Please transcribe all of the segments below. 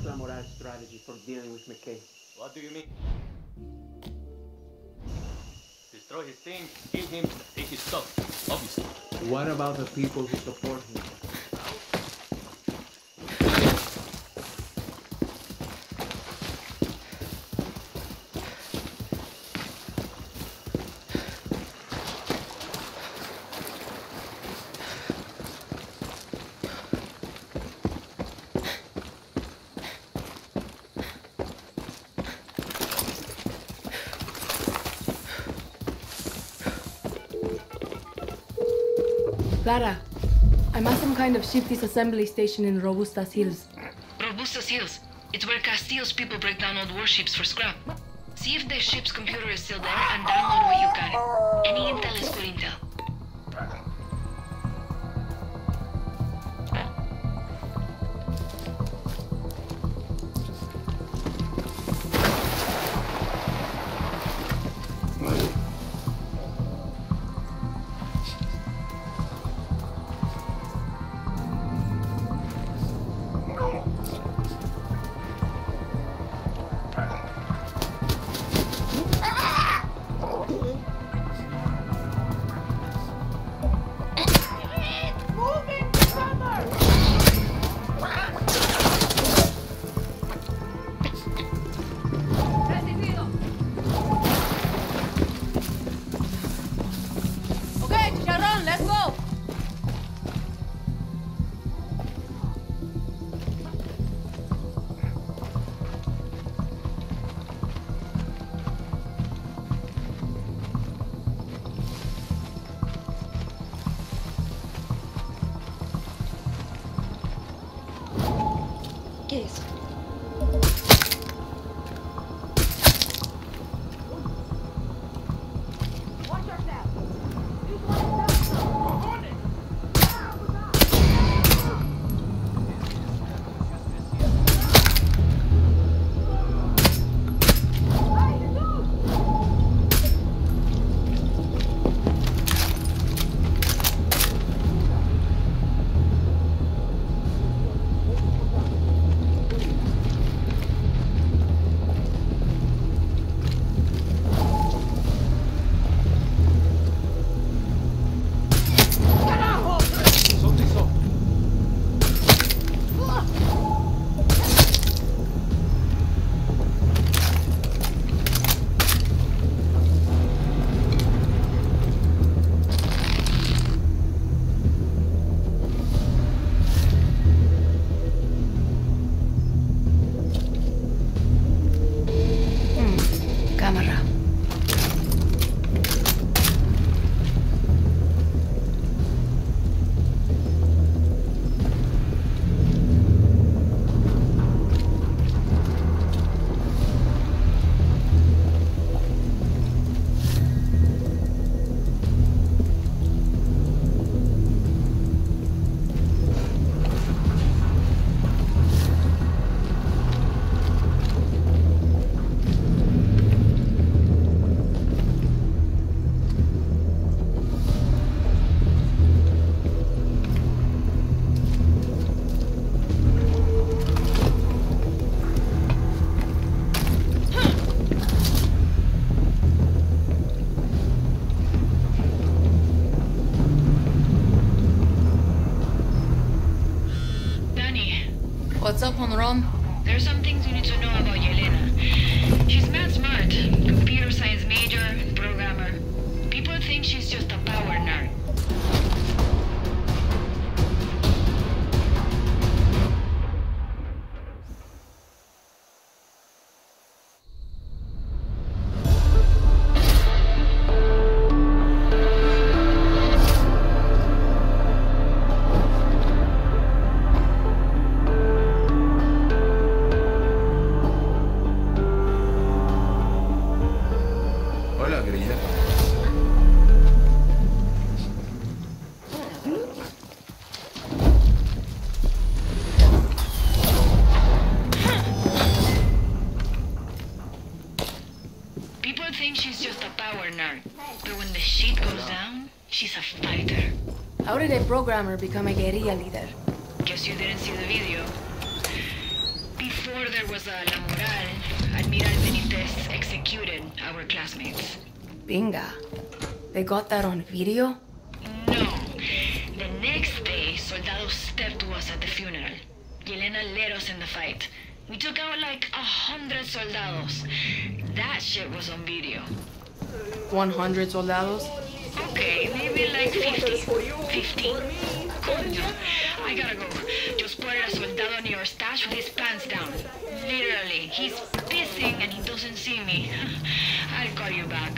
La Moral's strategy for dealing with McKay. What do you mean? Destroy his things, kill him, take his stuff, obviously. What about the people who support him? Yara, I'm at some kind of ship disassembly station in Robustas Hills. Robustas Hills? It's where Castillo's people break down old warships for scrap. See if the ship's computer is still there and download what you can. Any intel is good intel. What's up, Honron? There's some things you need to know about Yelena. She's mad smart. Computer science major, programmer. People think she's just a power nerd. How did a programmer become a guerrilla leader? Guess you didn't see the video. Before order was La Moral, Admiral Benitez executed our classmates. Binga. They got that on video? No. The next day, soldados stepped to us at the funeral. Yelena led us in the fight. We took out like 100 soldados. That shit was on video. 100 soldados? Okay, maybe like 50. 15. Coño, I gotta go. Just spotted a soldado near our stash with his pants down. Literally, he's pissing and he doesn't see me. I'll call you back.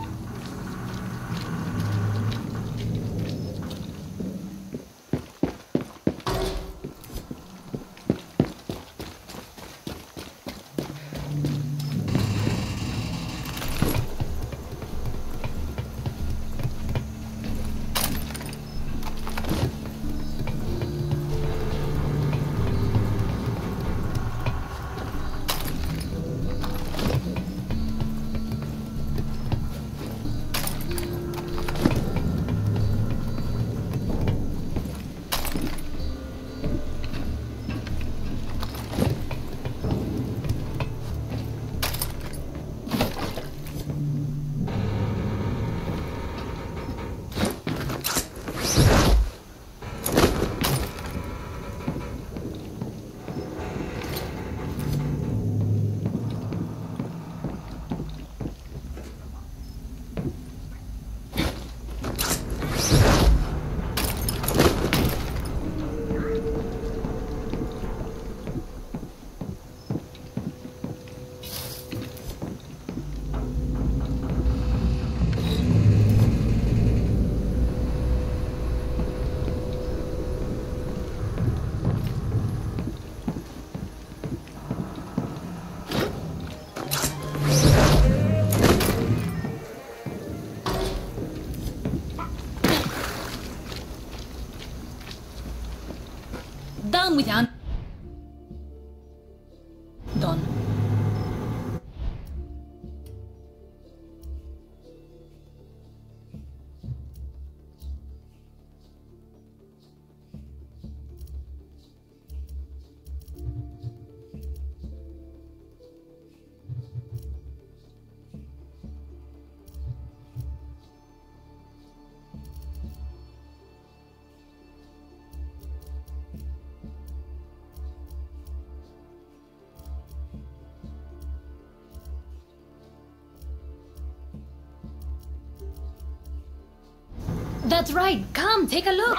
Done with Antón. That's right. Come, take a look.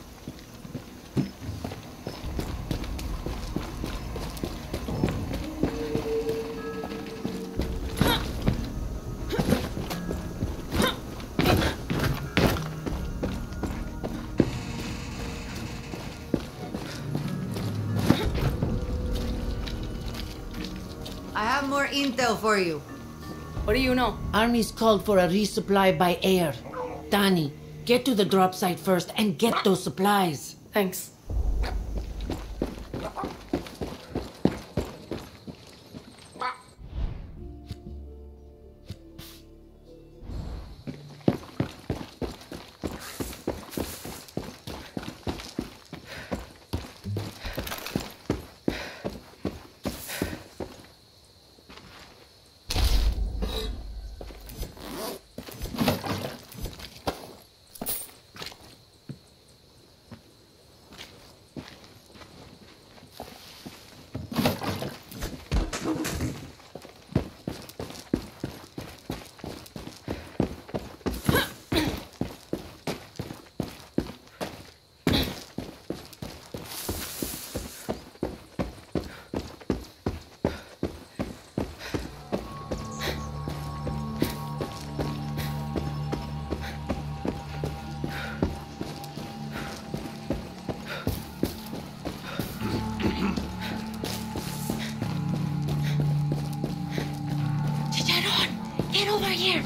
I have more intel for you. What do you know? Army's called for a resupply by air. Danny, get to the drop site first and get those supplies. Thanks. Get over here.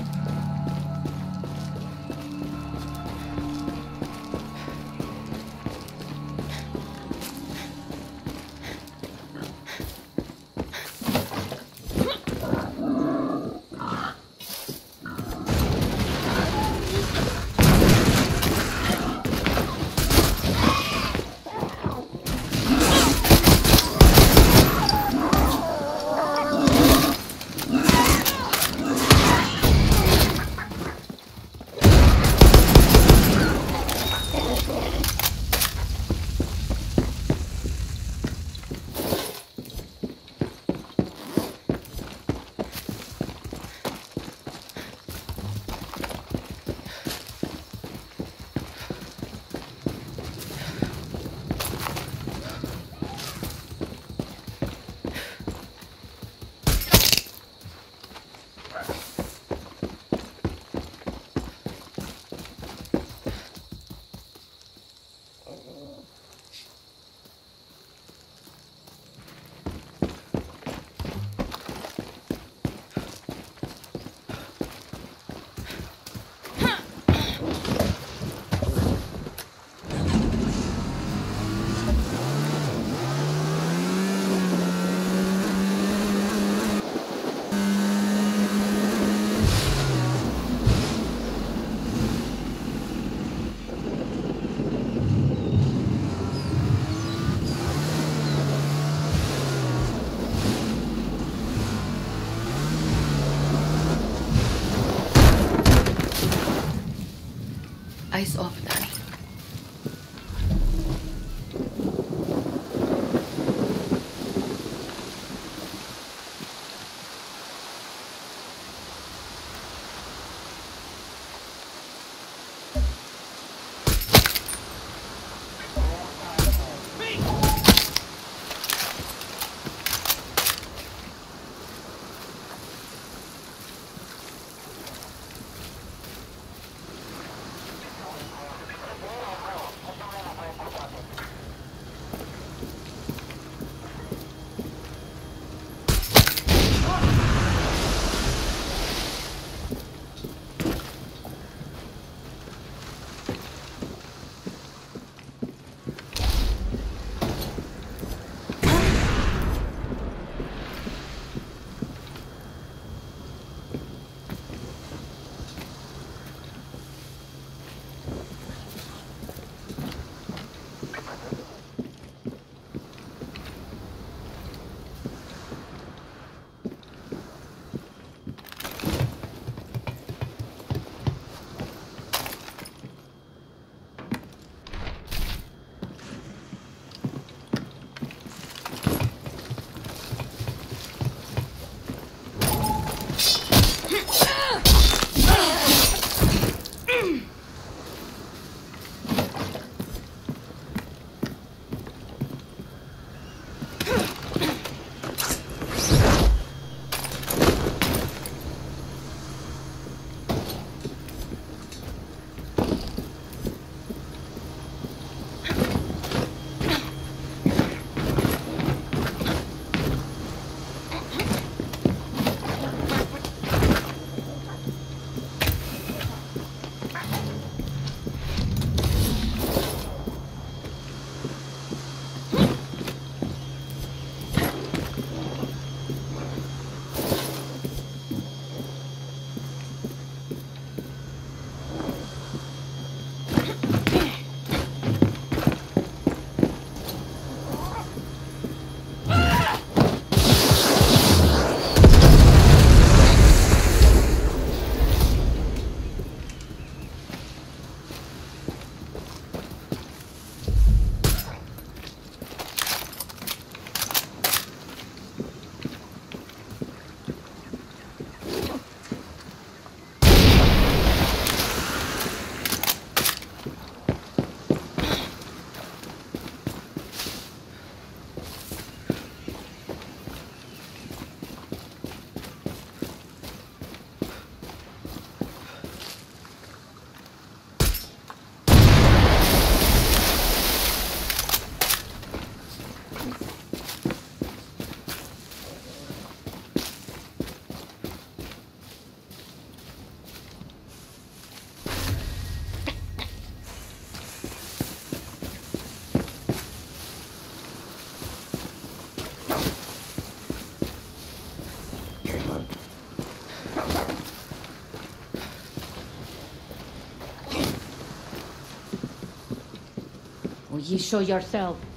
Will you show yourself?